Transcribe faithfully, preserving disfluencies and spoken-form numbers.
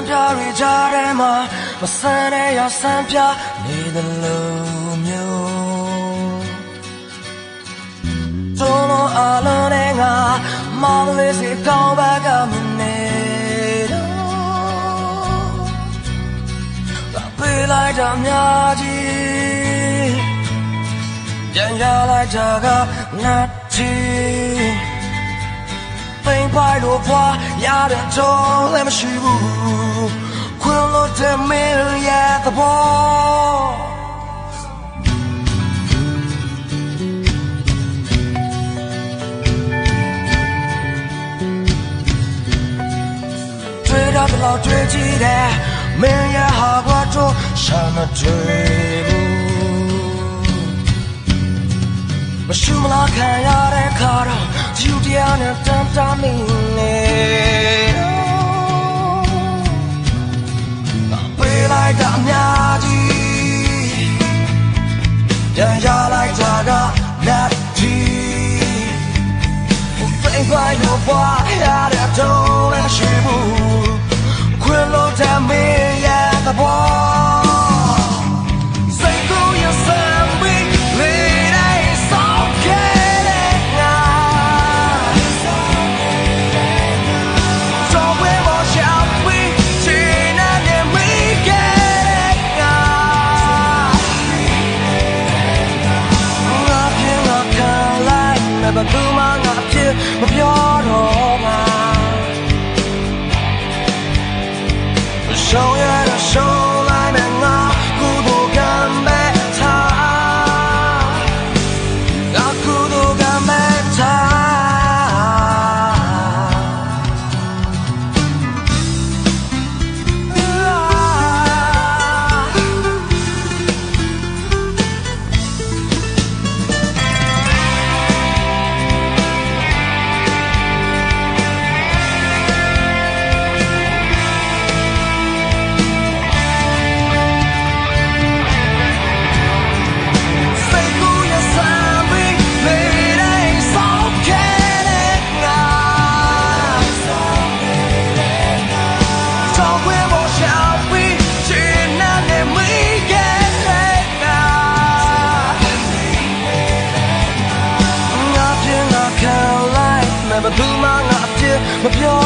ပြတွေကြားထဲမှာမဆန်းတဲ့ရဆန်းပြနေတဲ့လူမျိုးသုံးလုံးအလုံးနဲ့ငါမောင်လေးစီကောင်းပါကမနေတော့ပေးလိုက်တာများကြီးပြန်ရလိုက်တာကငါတီသိမ့်ပိုက်လို့ဖွာရတဲ့တော့လည်းမရှိဘူးခွင်လို့တဲ့မင်းရဲ့သဘောတွေ့တော့တော့တွေ့ကြည့်တယ်မင်းရဲ့ဟာဘွားတို့ရှာမတွေ့ဘူးမရှိမလားခံရတဲ့ခါတော့ကျူတရားနဲ့တန်တာမင်းနဲ့ပေးလိုက်တာများကြီးပြန်ရလိုက်တာကလက်ကြီးသိမ့်ပိုက်လို့ပွားရတဲ့တော့လည်းရှိဘူးခွင်လို့တဲ့မင်းရဲ့သဘောဘာသူမှငါအဖြစ်မပြောတော့မှာရှောင်းရတဲ့ရှောင်းလိုက်နဲ့ငါကုသိုလ်ကံမဲ့ထားငါကုသိုလ်ကံမဲ့ထားဘာသူမှငါအဖြစ်မပြော